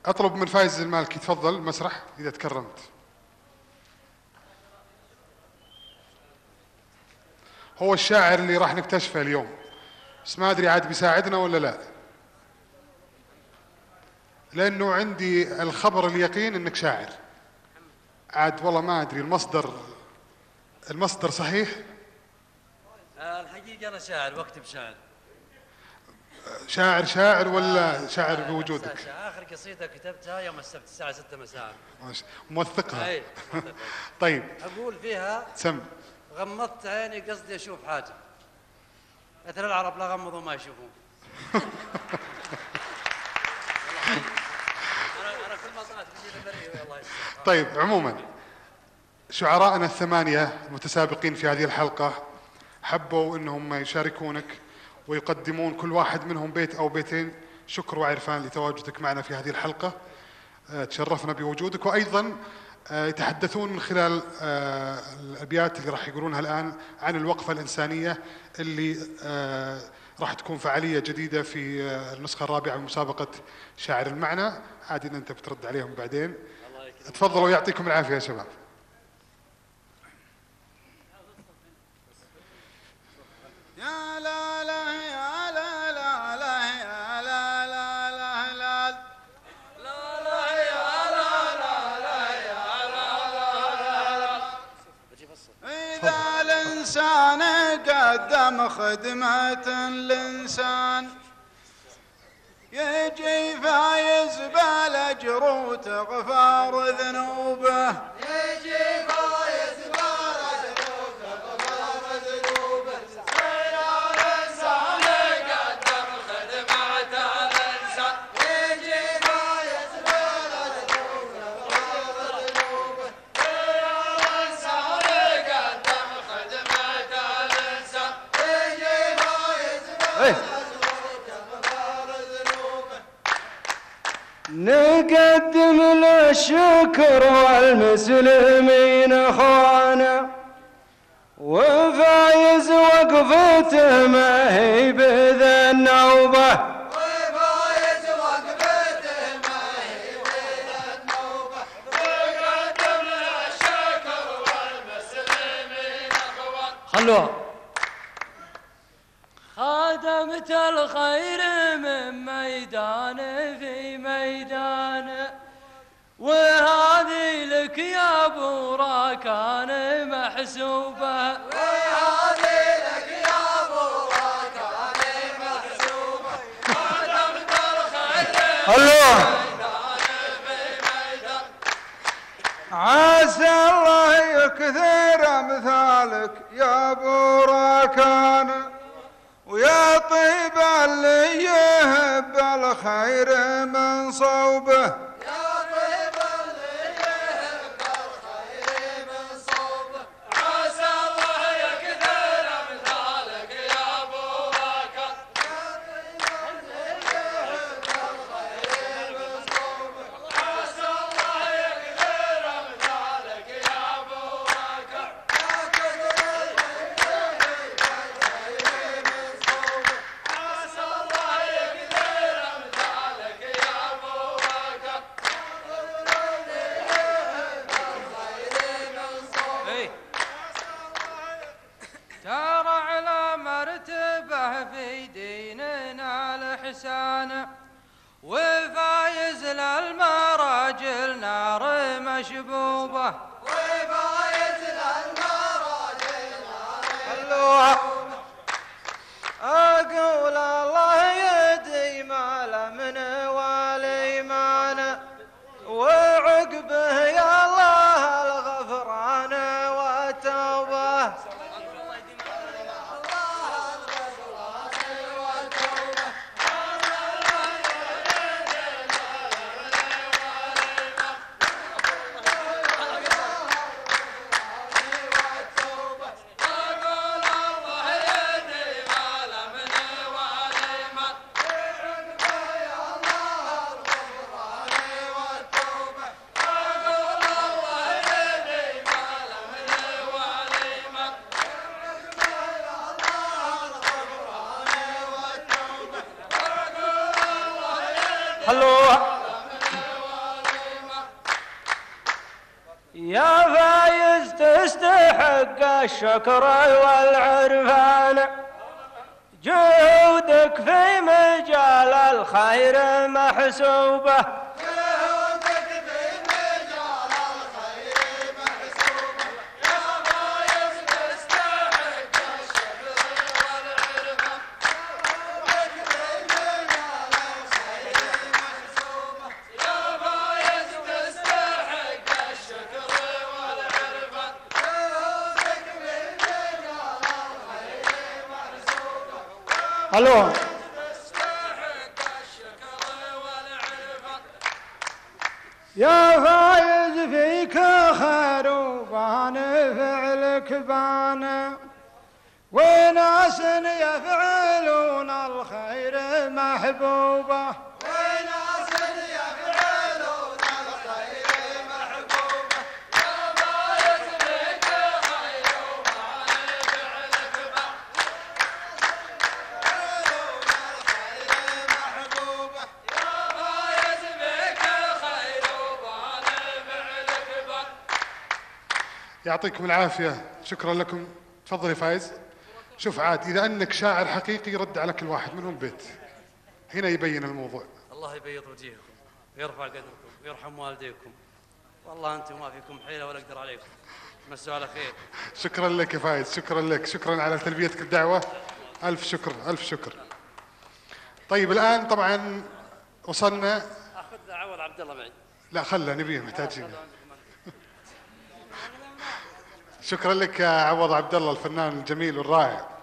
أطلب من فايز المالكي تفضل المسرح إذا تكرمت. هو الشاعر اللي راح نكتشفه اليوم، بس ما أدري عاد بيساعدنا ولا لا، لأنه عندي الخبر اليقين إنك شاعر. عاد والله ما أدري المصدر صحيح؟ الحقيقة أنا شاعر واكتب شعر. شاعر ولا شاعر بوجودك؟ آخر قصيدة كتبتها يوم السبت الساعة 6 مساء. موثقها؟ أي. طيب. أقول فيها سم. غمضت عيني قصدي أشوف حاجة، مثل العرب لا غمضوا ما يشوفون. أنا كل ما طلعت بجيب البرية والله. طيب عموما شعراءنا الثمانية المتسابقين في هذه الحلقة حبوا أنهم يشاركونك ويقدمون كل واحد منهم بيت أو بيتين شكر وعرفان لتواجدك معنا في هذه الحلقة. تشرفنا بوجودك، وأيضا يتحدثون من خلال الأبيات اللي راح يقولونها الآن عن الوقفة الإنسانية اللي راح تكون فعالية جديدة في النسخة الرابعة من مسابقة شاعر المعنى. عادي أن أنت بترد عليهم بعدين. تفضلوا يعطيكم العافية يا شباب. يا لا لا يا لا لا لا يا لا لا لا لا لا لا يا لا لا لا يا لا لا لا. إذا الإنسان قدم خدمة الإنسان يجي فايز بالأجر وتغفر ذنوبه. يجي فايز بالأجر وتغفر ذنوبه. إذا الإنسان قدم خدمة الإنسان يجي فايز بالأجر وتغفر ذنوبه. إذا الإنسان قدم خدمة الإنسان يجي فايز بالأجر. نقدم له الشكر والمسلمين اخوانا، وفايز وقفته ما هي بذا النوبه. وفايز وقفته ما هي بذا النوبه. نقدم له الشكر والمسلمين اخوانا. خلوها. خادمت الخير من ميدان في ميدان، وهذه لك يا ابو راكان محسوبه. وهذه لك يا ابو راكان محسوبه. خادمت الخير خلوها. في ميدان. عسى الله يكثر امثالك يا ابو راكان، ويا طيب اللي يهب الخير من صوبه. يا طيب اللي يهب الخير من صوبه. عسى الله يكثر امثالك يا ابو راكان. يا طيب اللي يهب الخير من صوبه. عسى الله يكثر امثالك يا ابو راكان. يا كثر اللي يهب الخير من صوبه. عسى الله يكثر امثالك يا ابو راكان. ترى على مرتبه في ديننا الإحسان، وفايز للمراجل نار مشبوبه. وفايز للمراجل نار خلوها. اقول الله يديم الامن والايمان، وعقبه يا الله الغفران والتوبه. تستحق الشكر والعرفان، جهودك في مجال الخير محسوبة، جهودك في مجال الخير محسوبة، يا فايز تستحق الشكر والعرفان، جهودك في مجال الخير محسوبة، يا فايز تستحق الشكر والعرفان، جهودك في مجال الخير محسوبة، الو تستحق الشكر والعرفان. يا فايز فيك خير وبان فعلك بان، وناس يفعلون الخير محبوبة، وناس يفعلون الخير محبوبة، يا فايز بك خير وبان فعلك بان، يفعلون الخير محبوبة، يا فايز بك خير وبان فعلك بان. يعطيكم العافية، شكرا لكم. تفضل يا فايز. شوف عاد إذا أنك شاعر حقيقي رد على كل واحد منهم بيت، هنا يبين الموضوع. الله يبيض وجيهكم ويرفع قدركم ويرحم والديكم، والله أنتم ما فيكم حيلة ولا أقدر عليكم. مسوا على خير. شكرا لك يا فايز، شكرا لك، شكرا على تلبيتك الدعوة. ألف شكر ألف شكر. طيب الآن طبعا وصلنا. أخذ عوض عبد الله معي. لا خله نبيه محتاجين. شكرا لك يا عوض عبد الله الفنان الجميل والرائع.